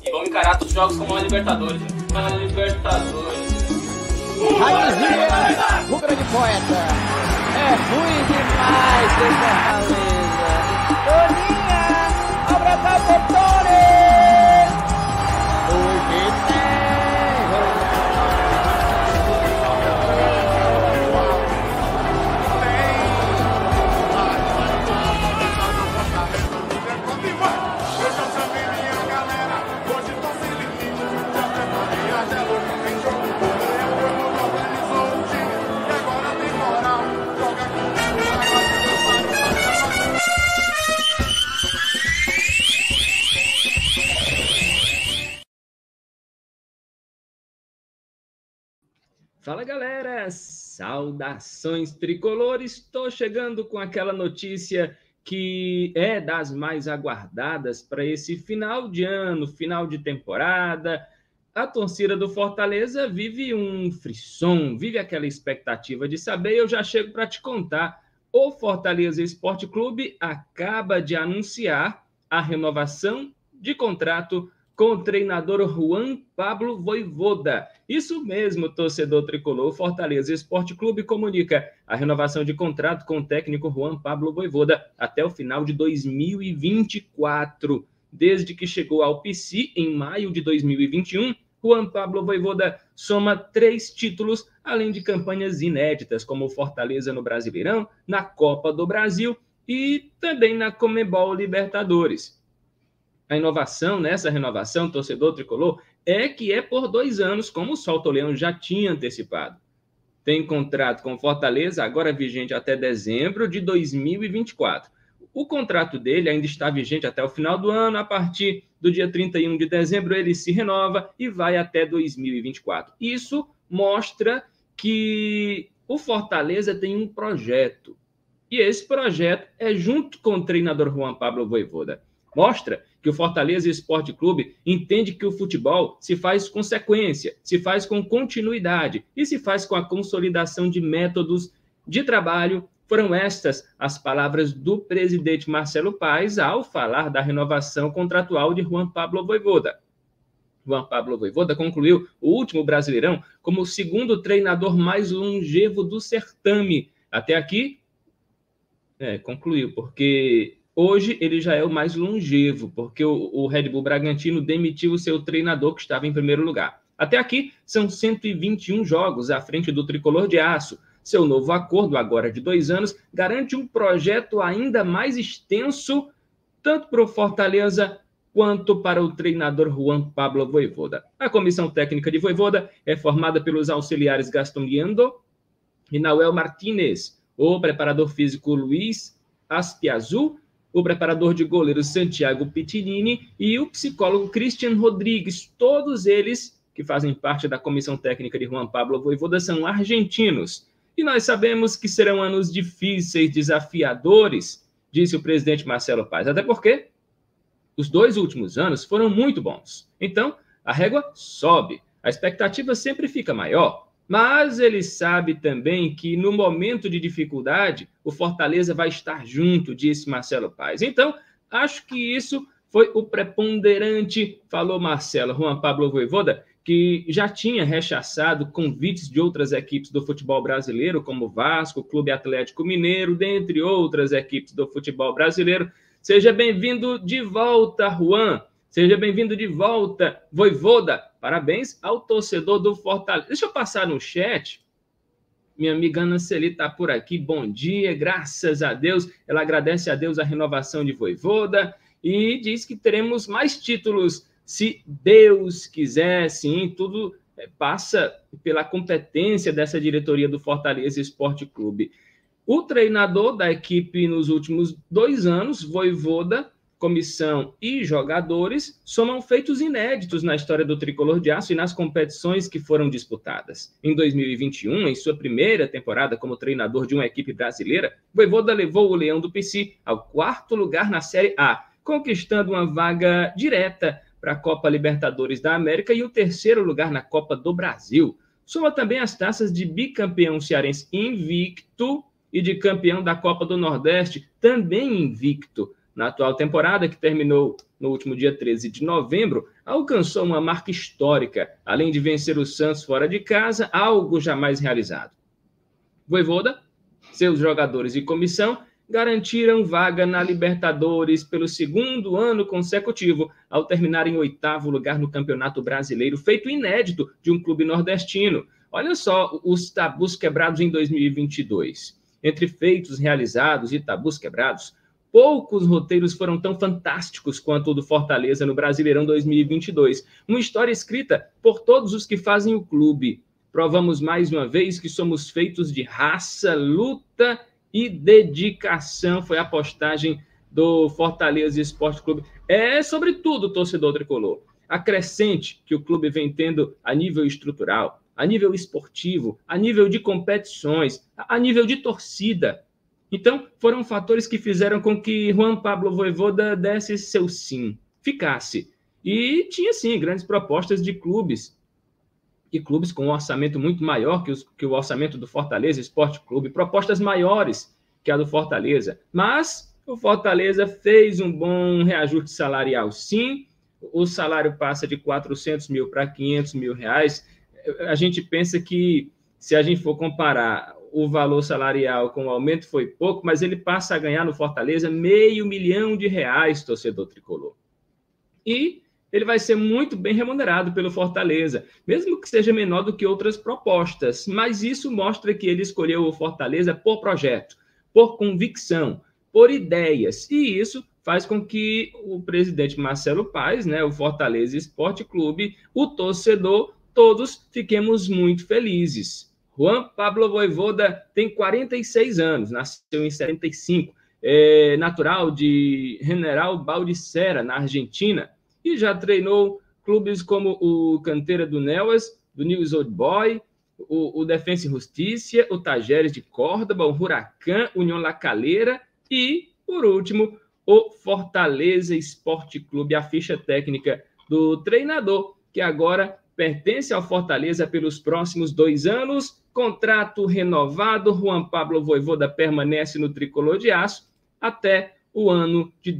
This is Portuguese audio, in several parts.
E vamos encarar todos os jogos como uma Libertadores. Uma Libertadores. Raizinha, o grande poeta. É ruim demais ter Fortaleza. Toninha, abraçar Torres. Hoje tem. Fala galera, saudações tricolores, estou chegando com aquela notícia que é das mais aguardadas para esse final de ano, final de temporada. A torcida do Fortaleza vive um frisson, vive aquela expectativa de saber, eu já chego para te contar. O Fortaleza Esporte Clube acaba de anunciar a renovação de contrato com o treinador Juan Pablo Vojvoda. Isso mesmo, torcedor tricolor. O Fortaleza Esporte Clube comunica a renovação de contrato com o técnico Juan Pablo Vojvoda até o final de 2024. Desde que chegou ao PC em maio de 2021, Juan Pablo Vojvoda soma 3 títulos, além de campanhas inéditas, como o Fortaleza no Brasileirão, na Copa do Brasil e também na Conmebol Libertadores. A inovação nessa renovação, torcedor tricolor, é que é por 2 anos, como o Salto Leão já tinha antecipado. Tem contrato com Fortaleza, agora vigente até dezembro de 2024. O contrato dele ainda está vigente até o final do ano. A partir do dia 31 de dezembro, ele se renova e vai até 2024. Isso mostra que o Fortaleza tem um projeto. E esse projeto é junto com o treinador Juan Pablo Vojvoda. Mostra que o Fortaleza Esporte Clube entende que o futebol se faz com sequência, se faz com continuidade e se faz com a consolidação de métodos de trabalho. Foram estas as palavras do presidente Marcelo Paes ao falar da renovação contratual de Juan Pablo Vojvoda. Juan Pablo Vojvoda concluiu o último Brasileirão como o segundo treinador mais longevo do certame. Até aqui, concluiu, porque hoje ele já é o mais longevo, porque o Red Bull Bragantino demitiu o seu treinador, que estava em primeiro lugar. Até aqui, são 121 jogos à frente do tricolor de aço. Seu novo acordo, agora de 2 anos, garante um projeto ainda mais extenso, tanto para o Fortaleza quanto para o treinador Juan Pablo Vojvoda. A comissão técnica de Vojvoda é formada pelos auxiliares Gastón Guiando e Nahuel Martínez, o preparador físico Luiz Aspiazú, o preparador de goleiros Santiago Pitinini e o psicólogo Christian Rodrigues. Todos eles, que fazem parte da comissão técnica de Juan Pablo Vojvoda, são argentinos. E nós sabemos que serão anos difíceis, desafiadores, disse o presidente Marcelo Paes, até porque os 2 últimos anos foram muito bons. Então, a régua sobe, a expectativa sempre fica maior. Mas ele sabe também que no momento de dificuldade, o Fortaleza vai estar junto, disse Marcelo Paes. Então, acho que isso foi o preponderante, falou Marcelo. Juan Pablo Vojvoda, que já tinha rechaçado convites de outras equipes do futebol brasileiro, como Vasco, Clube Atlético Mineiro, dentre outras equipes do futebol brasileiro. Seja bem-vindo de volta, Juan. Seja bem-vindo de volta, Vojvoda. Parabéns ao torcedor do Fortaleza. Deixa eu passar no chat. Minha amiga Ana Celi está por aqui. Bom dia, graças a Deus. Ela agradece a Deus a renovação de Vojvoda e diz que teremos mais títulos, se Deus quiser. Sim, tudo passa pela competência dessa diretoria do Fortaleza Esporte Clube. O treinador da equipe nos últimos 2 anos, Vojvoda, comissão e jogadores, somam feitos inéditos na história do tricolor de aço e nas competições que foram disputadas. Em 2021, em sua primeira temporada como treinador de uma equipe brasileira, Vojvoda levou o Leão do PC ao 4º lugar na Série A, conquistando uma vaga direta para a Copa Libertadores da América e o 3º lugar na Copa do Brasil. Soma também as taças de bicampeão cearense invicto e de campeão da Copa do Nordeste, também invicto. Na atual temporada, que terminou no último dia 13 de novembro, alcançou uma marca histórica, além de vencer o Santos fora de casa, algo jamais realizado. Vojvoda, seus jogadores e comissão garantiram vaga na Libertadores pelo segundo ano consecutivo, ao terminar em 8º lugar no Campeonato Brasileiro, feito inédito de um clube nordestino. Olha só os tabus quebrados em 2022. Entre feitos realizados e tabus quebrados, poucos roteiros foram tão fantásticos quanto o do Fortaleza no Brasileirão 2022. Uma história escrita por todos os que fazem o clube. Provamos mais uma vez que somos feitos de raça, luta e dedicação. Foi a postagem do Fortaleza Esporte Clube. É sobre tudo, torcedor tricolor. A crescente que o clube vem tendo a nível estrutural, a nível esportivo, a nível de competições, a nível de torcida. Então, foram fatores que fizeram com que Juan Pablo Vojvoda desse seu sim, ficasse. E tinha, sim, grandes propostas de clubes. E clubes com um orçamento muito maior que o orçamento do Fortaleza Esporte Clube, propostas maiores que a do Fortaleza. Mas o Fortaleza fez um bom reajuste salarial, sim. O salário passa de 400 mil para 500 mil reais. A gente pensa que, se a gente for comparar o valor salarial com o aumento, foi pouco, mas ele passa a ganhar no Fortaleza R$500 mil, torcedor tricolor. E ele vai ser muito bem remunerado pelo Fortaleza, mesmo que seja menor do que outras propostas. Mas isso mostra que ele escolheu o Fortaleza por projeto, por convicção, por ideias. E isso faz com que o presidente Marcelo Paes, o Fortaleza Esporte Clube, o torcedor, todos fiquemos muito felizes. Juan Pablo Vojvoda tem 46 anos, nasceu em 75, é natural de General Baldissera, na Argentina, e já treinou clubes como o Cantera do Newell's, do Newell's Old Boys, o Defensa e Justicia, o Tajeres de Córdoba, o Huracán, União La Calera e, por último, o Fortaleza Esporte Clube, a ficha técnica do treinador, que agora pertence ao Fortaleza pelos próximos 2 anos, contrato renovado. Juan Pablo Vojvoda permanece no Tricolor de Aço até o ano de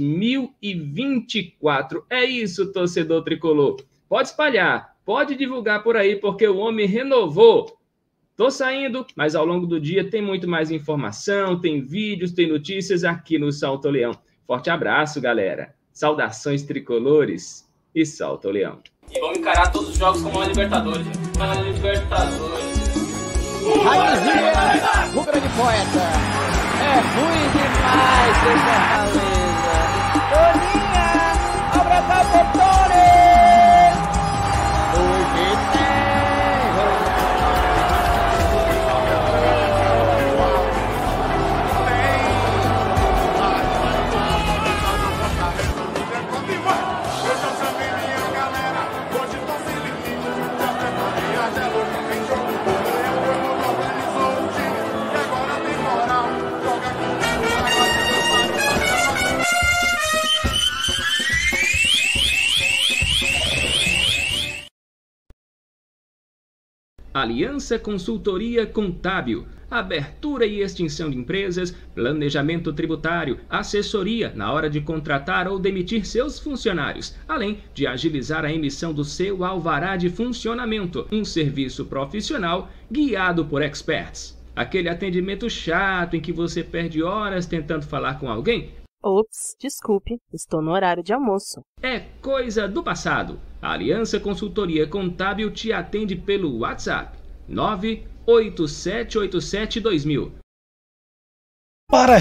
2024. É isso, torcedor tricolor. Pode espalhar, pode divulgar por aí, porque o homem renovou. Tô saindo, mas ao longo do dia tem muito mais informação, tem vídeos, tem notícias aqui no Salto Leão. Forte abraço, galera. Saudações tricolores e Salto Leão. E vamos encarar todos os jogos como uma Libertadores. Uma Libertadores. Raizinha, o grande poeta. É ruim demais ser Fortaleza. Toninha, abraçar portões. Hoje tem. Aliança Consultoria Contábil, abertura e extinção de empresas, planejamento tributário, assessoria na hora de contratar ou demitir seus funcionários, além de agilizar a emissão do seu alvará de funcionamento, um serviço profissional guiado por experts. Aquele atendimento chato em que você perde horas tentando falar com alguém? Ops, desculpe, estou no horário de almoço. É coisa do passado. A Aliança Consultoria Contábil te atende pelo WhatsApp 987872000. Para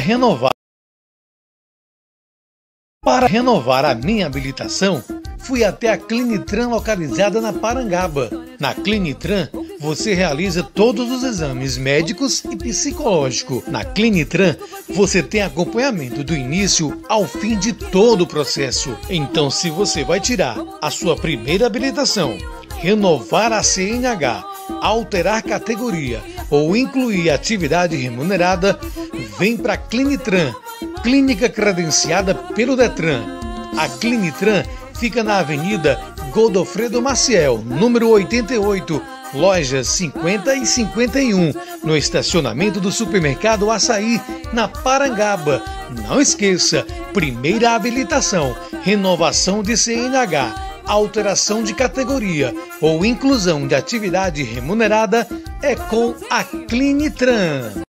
renovar a minha habilitação, fui até a Clinitran localizada na Parangaba. Na Clinitran, você realiza todos os exames médicos e psicológico. Na Clinitran, você tem acompanhamento do início ao fim de todo o processo. Então, se você vai tirar a sua primeira habilitação, renovar a CNH, alterar categoria ou incluir atividade remunerada, vem para a Clinitran, clínica credenciada pelo Detran. A Clinitran fica na Avenida Godofredo Maciel, número 88, lojas 50 e 51, no estacionamento do supermercado Açaí, na Parangaba. Não esqueça, primeira habilitação, renovação de CNH, alteração de categoria ou inclusão de atividade remunerada é com a Clinitran.